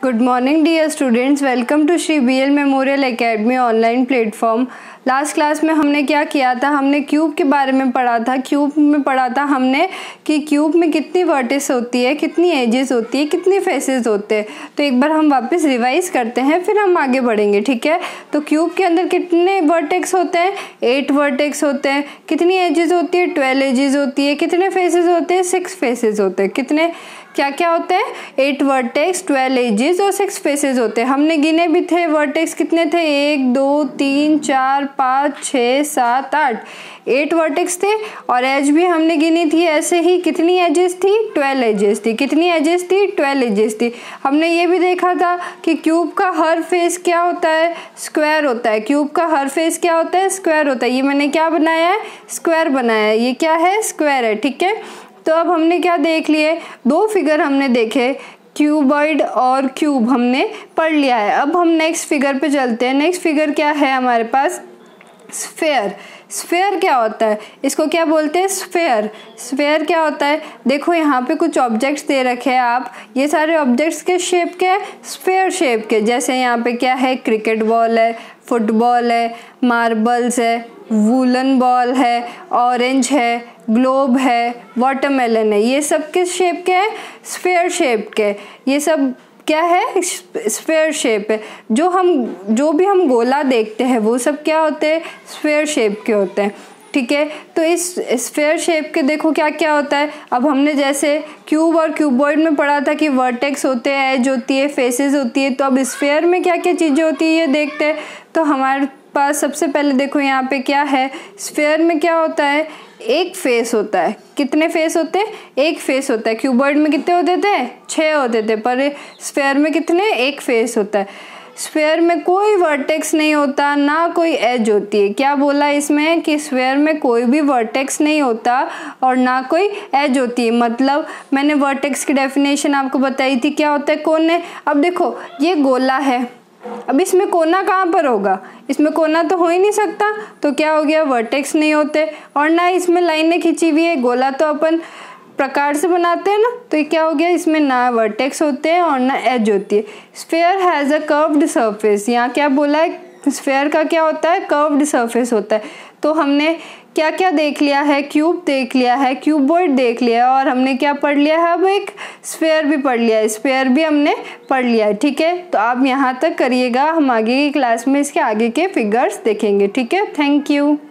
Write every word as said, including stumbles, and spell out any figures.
Good morning dear students, welcome to Shri B L memorial academy online platform. Last class में हमने क्या किया था, हमने क्यूब के बारे में पढ़ा था। क्यूब में पढ़ा था हमने कि क्यूब में कितनी वर्टिस होती है, कितनी एजेस होती है, कितने फेसेस होते हैं। तो एक बार हम वापस रिवाइज करते हैं, फिर हम आगे बढ़ेंगे, ठीक है। तो क्यूब के अंदर कितने वर्टेक्स होते हैं, एट वर्टेक्स होते हैं। कितनी एजेस होती है, ट्वेल्व एजेस होती है। कितने फेसेस होते हैं, सिक्स फेसेस होते हैं। कितने क्या क्या होते हैं, एट वर्टेक्स, ट्वेल्व एजेस और सिक्स फेसेस होते हैं। हमने गिने भी थे वर्टेक्स कितने थे, एक दो तीन चार पाँच छः सात आठ, एट वर्टेक्स थे। और एज भी हमने गिनी थी ऐसे ही, कितनी एजेस थी, ट्वेल्व एजेस थी। कितनी एजेस थी, ट्वेल्व एजेस थी। हमने ये भी देखा था कि क्यूब का हर फेस क्या होता है, स्क्वायर होता है। क्यूब का हर फेस क्या होता है, स्क्वायर होता है। ये मैंने क्या बनाया है, स्क्वायर बनाया है। ये क्या है, स्क्वायर है, ठीक है। तो अब हमने क्या देख लिए, दो फिगर हमने देखे, क्यूबॉइड और क्यूब हमने पढ़ लिया है। अब हम नेक्स्ट फिगर पे चलते हैं। नेक्स्ट फिगर क्या है हमारे पास, स्फेयर। स्फेयर क्या होता है, इसको क्या बोलते हैं, स्फेयर। स्फेयर क्या होता है, देखो यहाँ पे कुछ ऑब्जेक्ट्स दे रखे हैं आप, ये सारे ऑब्जेक्ट्स के शेप के हैं, स्फेयर शेप के। जैसे यहाँ पे क्या है, क्रिकेट बॉल है, फुटबॉल है, मार्बल्स है, वूलन बॉल है, ऑरेंज है, ग्लोब है, वाटरमेलन है। ये सब किस शेप के हैं, स्फेयर शेप के। ये सब क्या है, स्फेयर शेप है। जो हम जो भी हम गोला देखते हैं वो सब क्या होते हैं, स्फेयर शेप के होते हैं, ठीक है। तो इस स्फेयर शेप के देखो क्या क्या होता है। अब हमने जैसे क्यूब और क्यूबॉइड में पढ़ा था कि वर्टेक्स होते हैं, एज होती है, फेसेस होती है। तो अब स्फेयर में क्या क्या चीज़ें होती है ये देखते हैं। तो हमारे पास सबसे पहले देखो यहाँ पे क्या है, स्फेयर में क्या होता है, एक फेस होता है। कितने फेस होते हैं, एक फेस होता है। क्यूबॉइड में कितने होते थे, छः होते थे, पर स्फेयर में कितने, एक फेस होता है। स्फेयर में कोई वर्टेक्स नहीं होता, ना कोई एज होती है। क्या बोला इसमें कि स्फेयर में कोई भी वर्टेक्स नहीं होता और ना कोई एज होती है। मतलब मैंने वर्टेक्स की डेफिनेशन आपको बताई थी, क्या होता है, कोने। अब देखो ये गोला है, अब इसमें कोना कहाँ पर होगा, इसमें कोना तो हो ही नहीं सकता। तो क्या हो गया, वर्टेक्स नहीं होते और ना इसमें लाइनें खींची हुई है। गोला तो अपन प्रकार से बनाते हैं ना, तो ये क्या हो गया, इसमें ना वर्टेक्स होते हैं और ना एज होती है। Sphere has a curved surface. यहाँ क्या बोला है, स्फेयर का क्या होता है, कर्व्ड सरफेस होता है। तो हमने क्या क्या देख लिया है, क्यूब देख लिया है, क्यूबॉइड देख लिया है, और हमने क्या पढ़ लिया है, अब एक स्फेयर भी पढ़ लिया है, स्फेयर भी हमने पढ़ लिया है, ठीक है। तो आप यहाँ तक करिएगा, हम आगे की क्लास में इसके आगे के फिगर्स देखेंगे, ठीक है। Thank you.